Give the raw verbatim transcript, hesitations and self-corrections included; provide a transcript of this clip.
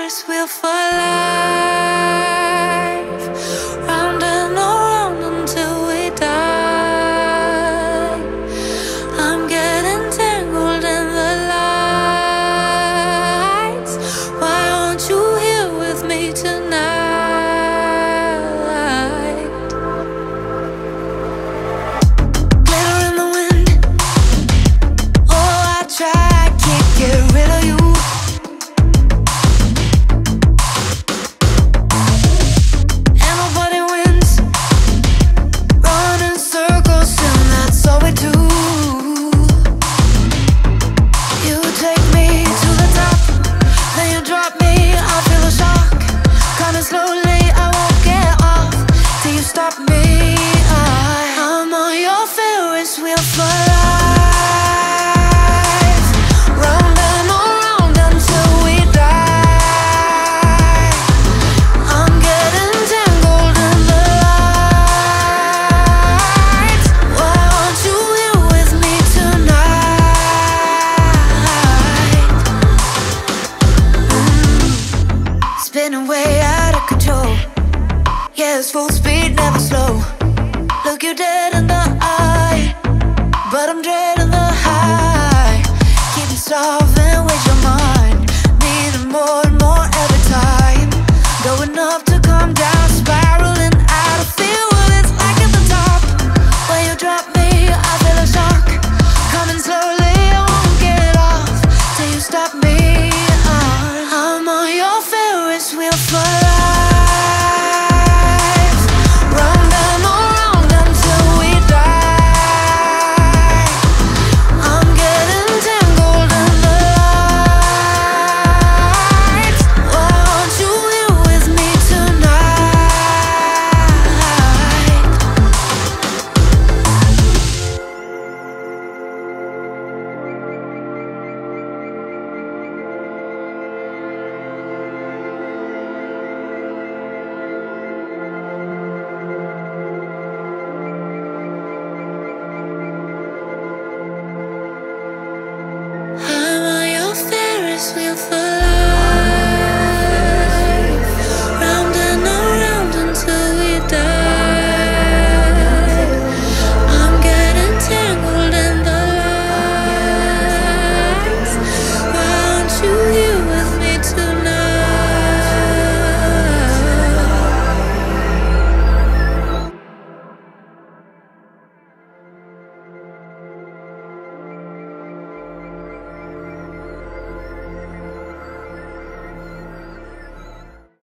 Ferris wheel for life, round and around until we die. I'm getting tangled in the lights. Why aren't you here with me tonight? Glitter in the wind. Oh, I try, I can't get rid of you. And nobody wins. Run in circles and that's all we do. You take me to the top, then you drop me. I feel a shock coming slowly. I won't get off till you stop me. I, I'm on your Ferris wheel for life, round and around until we die. I'm getting tangled in the lights. Why aren't you here with me tonight? Mm. Spinning way out of control. Yeah, it's full speed, never slow. Look you dead in the eye, but I'm dreading the high. Keep me solving with your mind, needing more and more every time. Going up to come down, spiraling out of feel what it's like at the top. When you drop me, I feel a shock coming slowly. I won't get off till you stop me. I'm on your Ferris wheel for life, round and around until we die. I'm getting tangled in the lights. Why aren't you here with me I'm on your Ferris wheel for life.